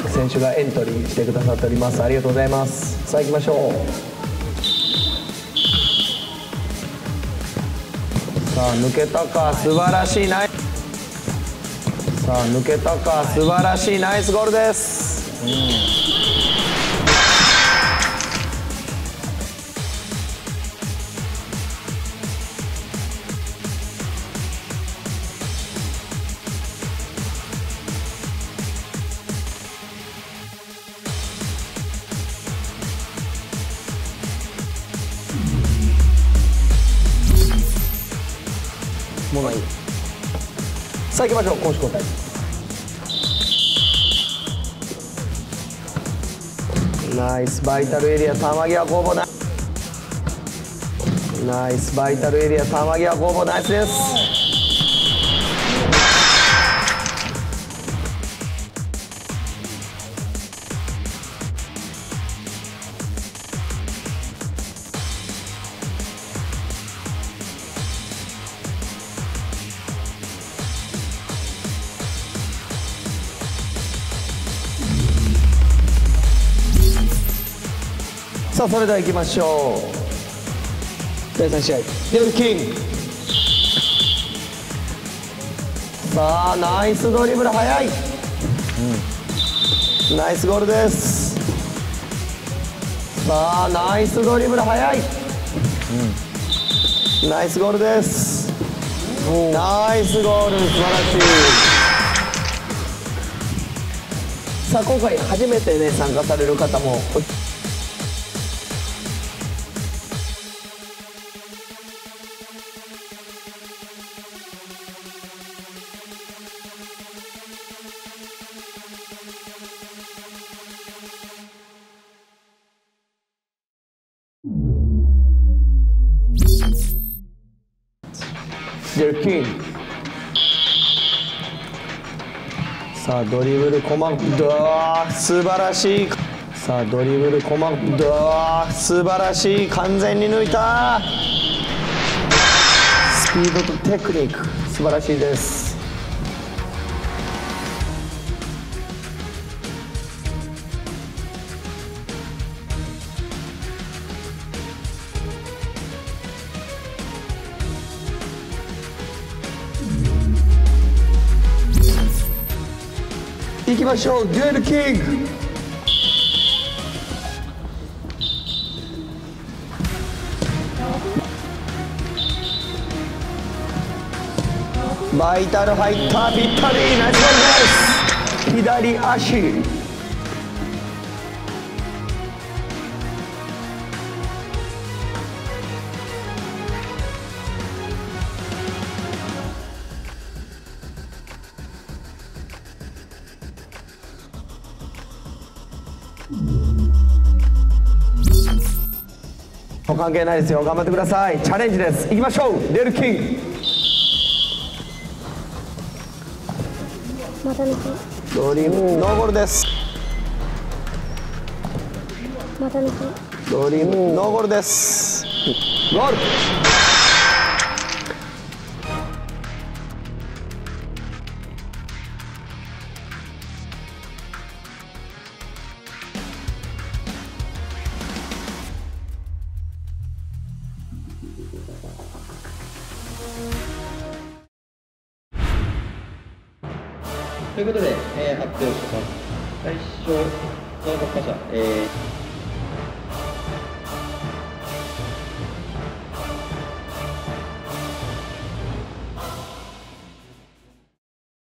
選手がエントリーしてくださっております。ありがとうございます。さあ行きましょう。さあ抜けたか、素晴らしいナイス。さあ抜けたか、素晴らしいナイスゴールです。もうない。さあ行きましょう。攻守交代。ナイスバイタルエリア、球際攻防。ナイスバイタルエリア、球際攻防。ナイスです。さあそれでは行きましょう。第3試合デルキン。さあナイスドリブル、速い、ナイスゴールです。さあナイスドリブル、速い、ナイスゴールです。ナイスゴール、素晴らしい。さあ今回初めてね参加される方もデルキン。さあドリブル細か素晴らしい。さあドリブル細か素晴らしい。完全に抜いた。スピードとテクニック素晴らしいです。行きましょう。デュエルキング。バイタル入った。ぴったり。ナイスゴールです。左足。関係ないですよ。頑張ってください。チャレンジです。行きましょう。デルキング。ドリブルノーゴールです。ドリブルノーゴールです。ゴール。 ということで、発表します。最初の突破者、